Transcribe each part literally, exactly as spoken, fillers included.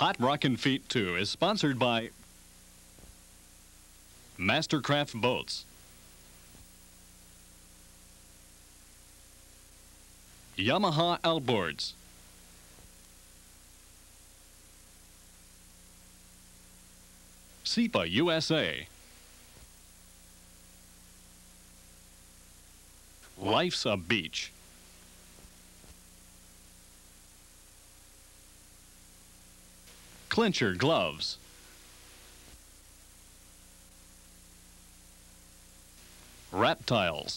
Hot Rockin' Feet two is sponsored by Mastercraft Boats, Yamaha Outboards, Seipel U S A, Life's a Beach, Clincher Gloves, Reptiles,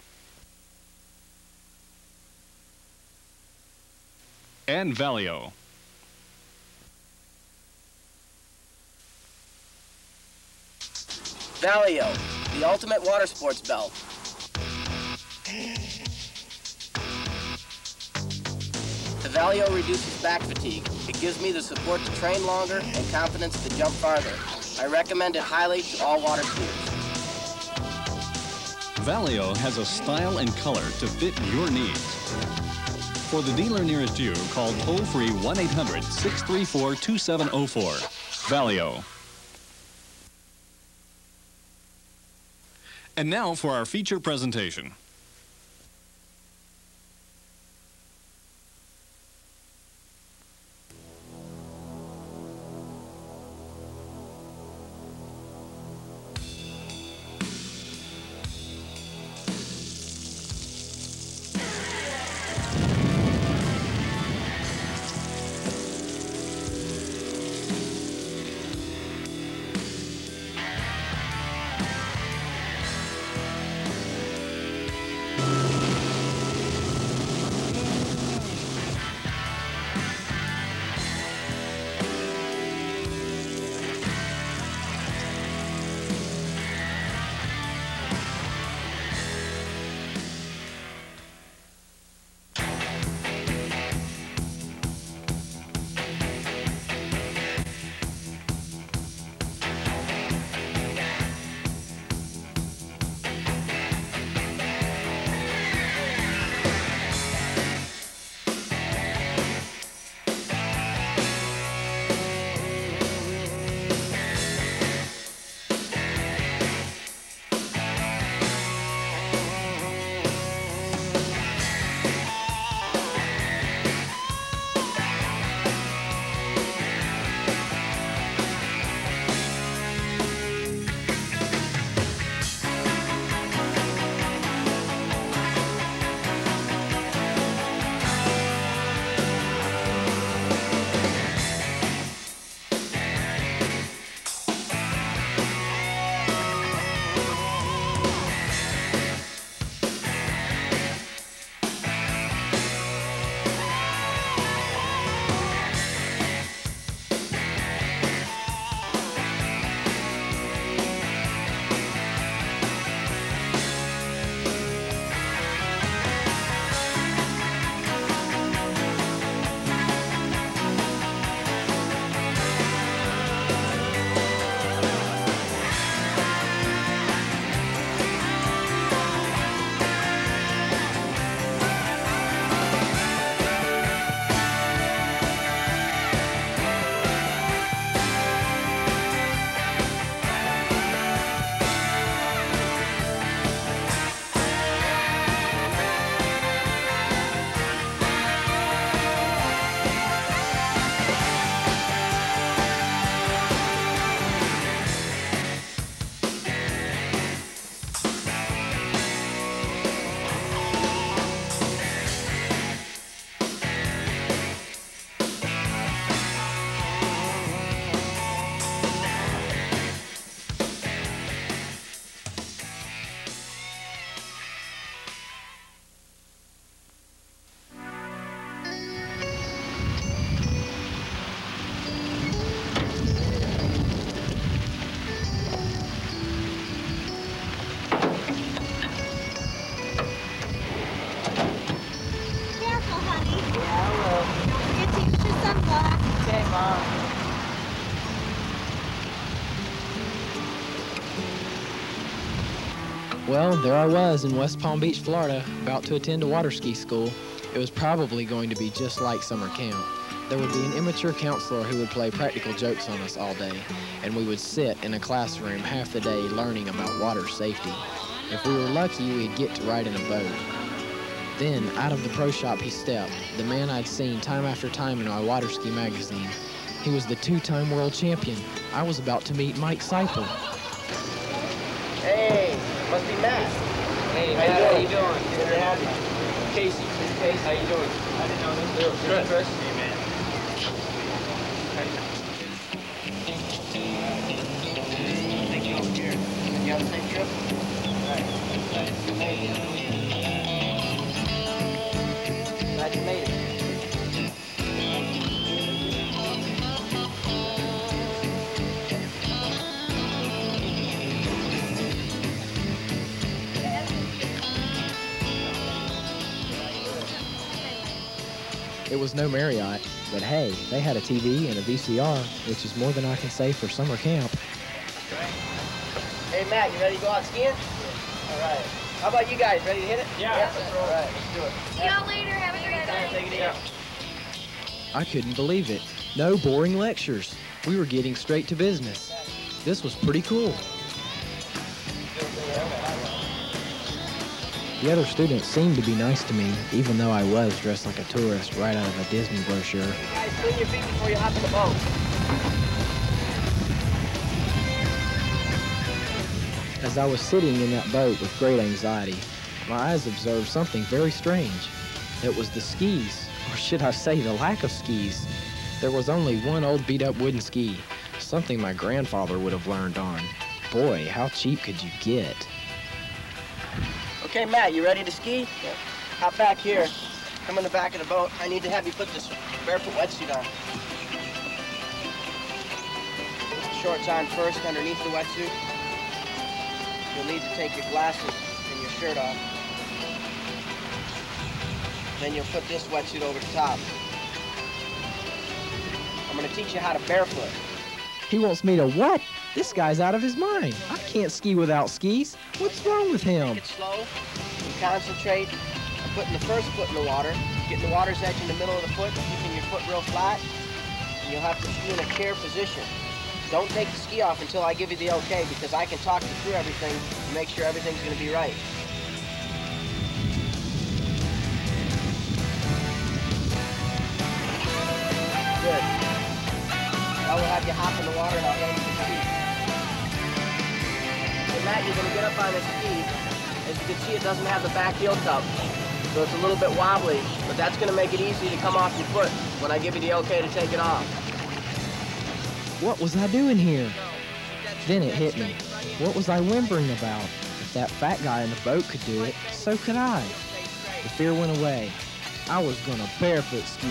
and Valio. Valio, the ultimate water sports belt. The Valio reduces back fatigue. It gives me the support to train longer and confidence to jump farther. I recommend it highly to all water skiers. Valio has a style and color to fit your needs. For the dealer nearest you, call toll-free one eight hundred, six three four, two seven zero four. Valio. And now for our feature presentation. Well, there I was in West Palm Beach, Florida, about to attend a water ski school. It was probably going to be just like summer camp. There would be an immature counselor who would play practical jokes on us all day, and we would sit in a classroom half the day learning about water safety. If we were lucky, we'd get to ride in a boat. Then, out of the pro shop he stepped, the man I'd seen time after time in my water ski magazine. He was the two-time world champion. I was about to meet Mike Seipel. Hey, must be Matt. Hey, how Matt, you how you doing? doing? Good to have you. Casey. Casey. How you doing? I didn't know this. Good. Chris. Hey, man. Thank you over here. Did you have a safe trip? Right. Glad you made it. It was no Marriott, but hey, they had a T V and a V C R, which is more than I can say for summer camp. Hey, Matt, you ready to go out skiing? All right. How about you guys? Ready to hit it? Yeah. yeah let's roll. All right, let's do it. See y'all later. Have a great Yeah, day. take it easy. Yeah. I couldn't believe it. No boring lectures. We were getting straight to business. This was pretty cool. The other students seemed to be nice to me, even though I was dressed like a tourist right out of a Disney brochure. Guys, clean your feet before you hop in the boat. As I was sitting in that boat with great anxiety, my eyes observed something very strange. It was the skis, or should I say the lack of skis. There was only one old beat-up wooden ski, something my grandfather would have learned on. Boy, how cheap could you get? Okay, Matt, you ready to ski? Yeah. Hop back here. Come in the back of the boat. I need to have you put this barefoot wetsuit on. Put the shorts on first underneath the wetsuit. You'll need to take your glasses and your shirt off. Then you'll put this wetsuit over the top. I'm gonna teach you how to barefoot. He wants me to what? This guy's out of his mind. I can't ski without skis. What's wrong with him? Take it slow and concentrate on putting the first foot in the water, getting the water's edge in the middle of the foot, keeping your foot real flat, and you'll have to ski in a chair position. Don't take the ski off until I give you the okay, because I can talk you through everything and make sure everything's going to be right. Good. Now we'll have you hop in the water and I'll hand you the ski. So Matt, you're going to get up on this ski. As you can see, it doesn't have the back heel cup, so it's a little bit wobbly, but that's going to make it easy to come off your foot when I give you the okay to take it off. What was I doing here? Then it hit me. What was I whimpering about? If that fat guy in the boat could do it, so could I. The fear went away. I was gonna barefoot ski.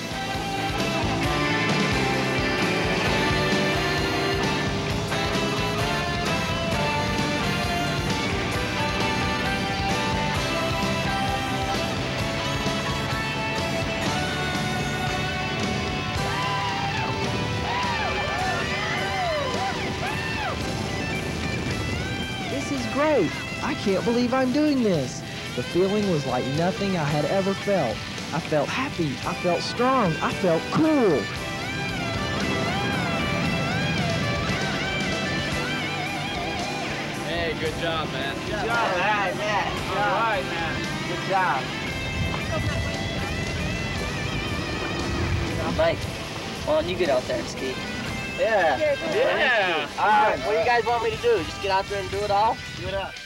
This is great. I can't believe I'm doing this. The feeling was like nothing I had ever felt. I felt happy. I felt strong. I felt cool. Hey, good job, man. Good job, Matt. Matt. All right, man. Good job. Mike, why don't you get out there and ski? Yeah. Yeah. All right, what do you guys want me to do? Just get out there and do it all? Do it up.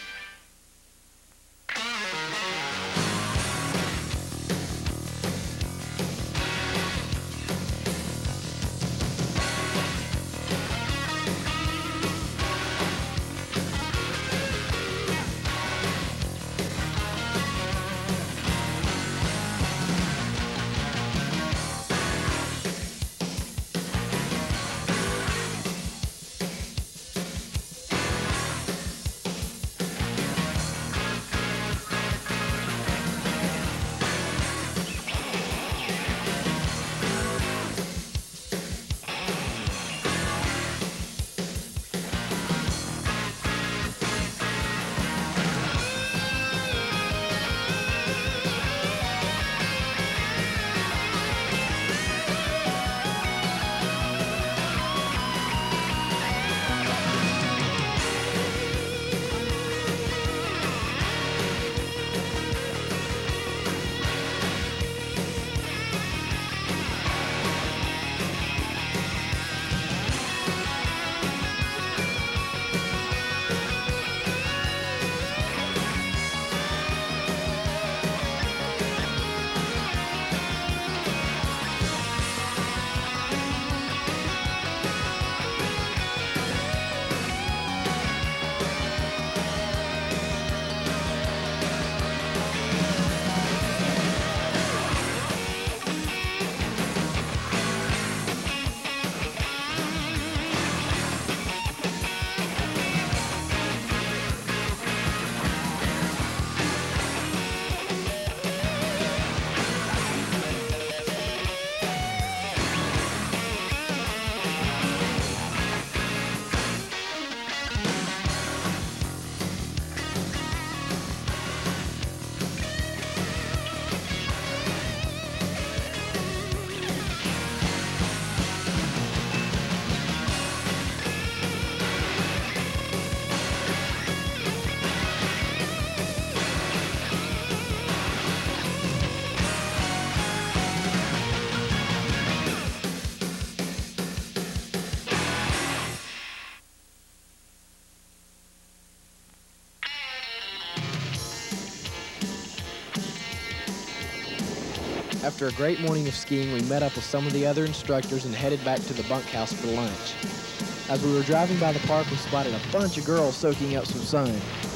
After a great morning of skiing, we met up with some of the other instructors and headed back to the bunkhouse for lunch. As we were driving by the park, we spotted a bunch of girls soaking up some sun.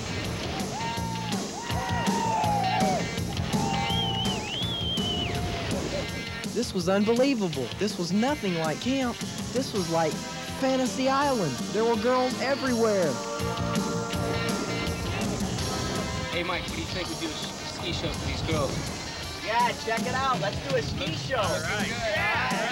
This was unbelievable. This was nothing like camp. This was like Fantasy Island. There were girls everywhere. Hey, Mike, what do you think we do a ski show for these girls? Yeah, check it out. Let's do a ski show. All right. Yeah.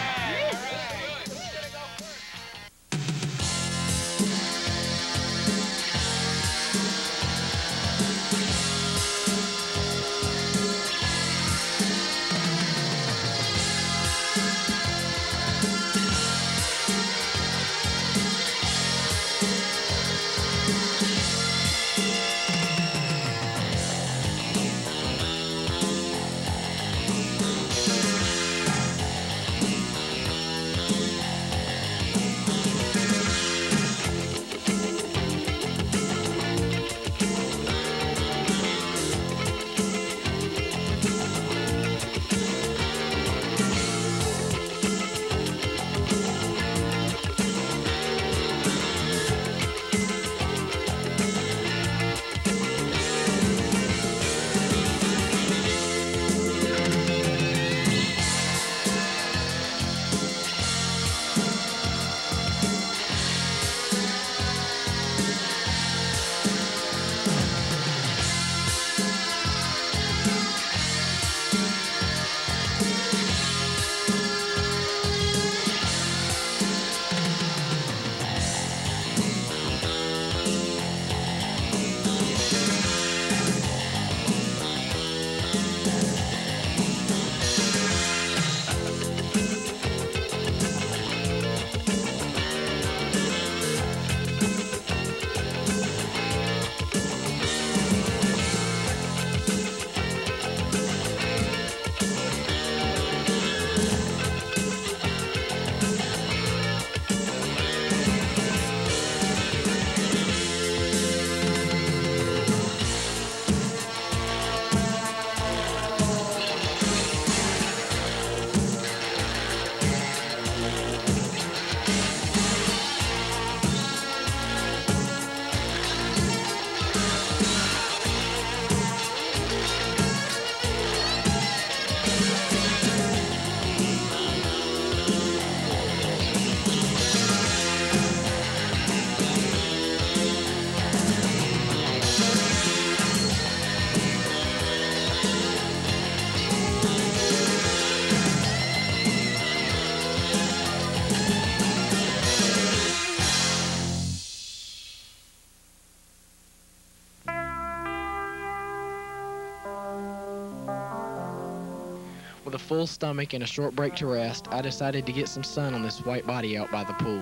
With a full stomach and a short break to rest, I decided to get some sun on this white body out by the pool.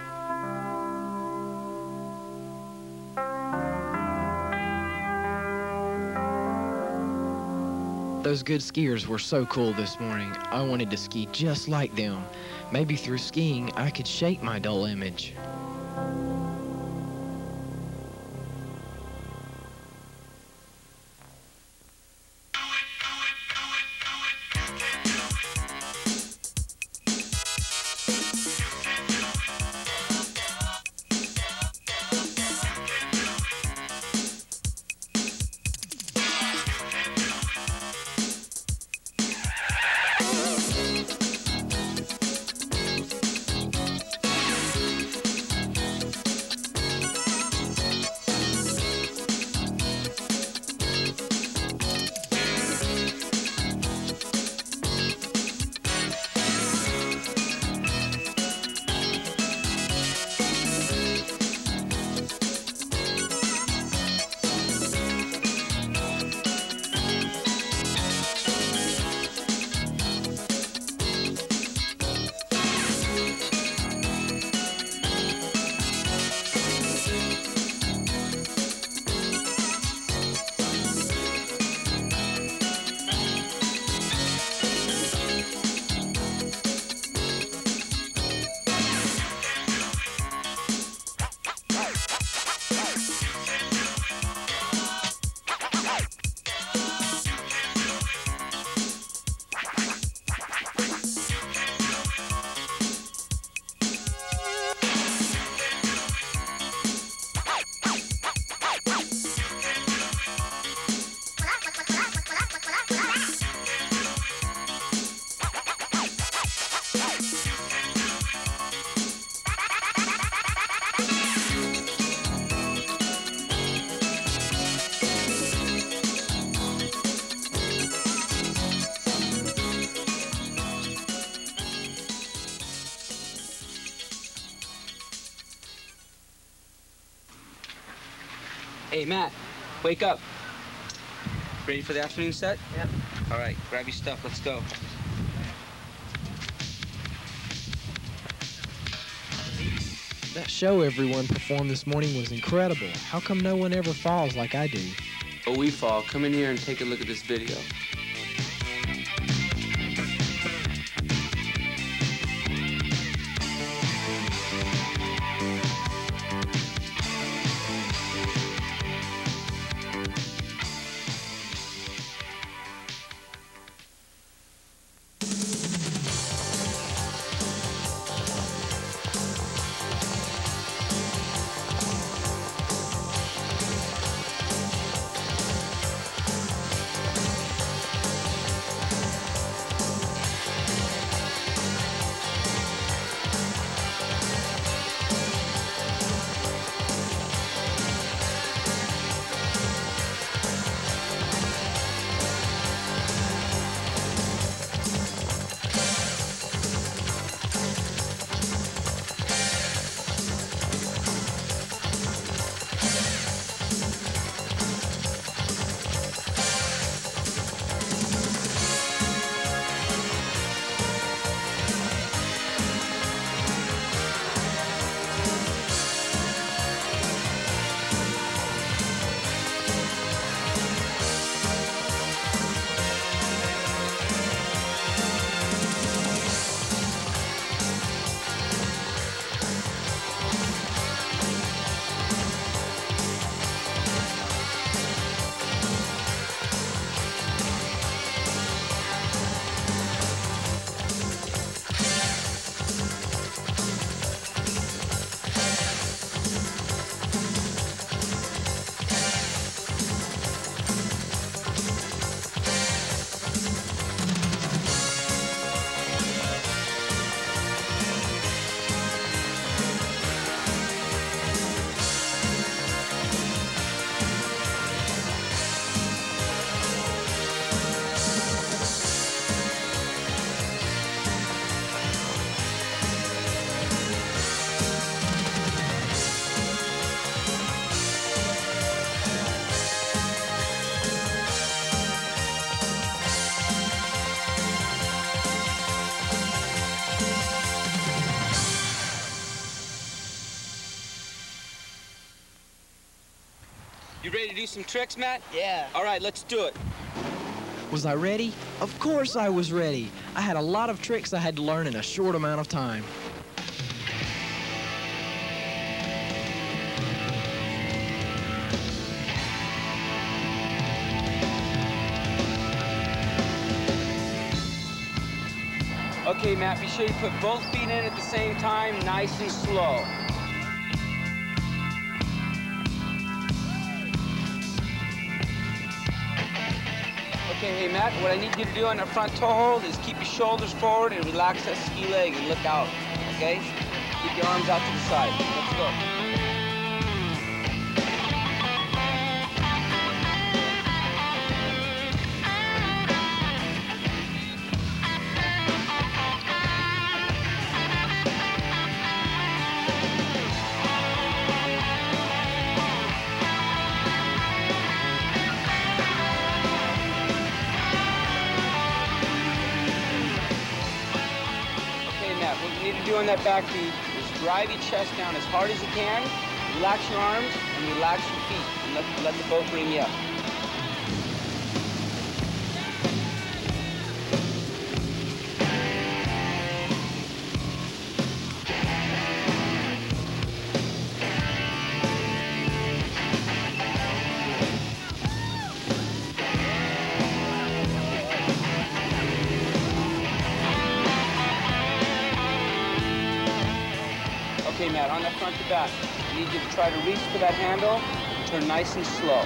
Those good skiers were so cool this morning. I wanted to ski just like them. Maybe through skiing, I could shape my dull image. Hey, Matt, wake up. Ready for the afternoon set? Yep. All right, grab your stuff. Let's go. That show everyone performed this morning was incredible. How come no one ever falls like I do? Oh, we fall. Come in here and take a look at this video. You ready to do some tricks, Matt? Yeah. All right, let's do it. Was I ready? Of course I was ready. I had a lot of tricks I had to learn in a short amount of time. Okay, Matt, be sure you put both feet in at the same time, nice and slow. Okay, hey, Matt, what I need you to do on the front toe hold is keep your shoulders forward and relax that ski leg and look out, okay? Keep your arms out to the side. Let's go. What you need to do on that back knee is drive your chest down as hard as you can, relax your arms, and relax your feet, and let, let the boat bring you up. Okay, Matt, on that front to back, I need you to try to reach for that handle and turn nice and slow.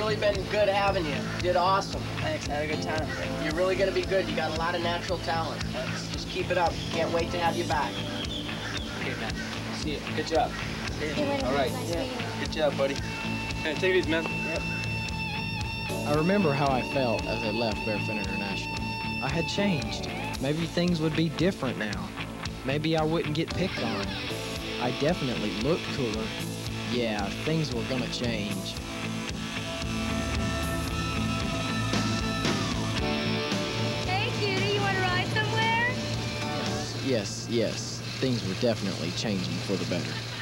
really been good having you. You did awesome. Thanks, I had a good time. You're really going to be good. You got a lot of natural talent. Just keep it up. Can't wait to have you back. Okay, man. See you. Good job. All right. Yeah. Good job, buddy. Hey, take it easy, man. Yep. I remember how I felt as I left Barefoot International. I had changed. Maybe things would be different now. Maybe I wouldn't get picked on. I definitely looked cooler. Yeah, things were gonna change. Hey, cutie, you want to ride somewhere? Yes, yes, yes. Things were definitely changing for the better.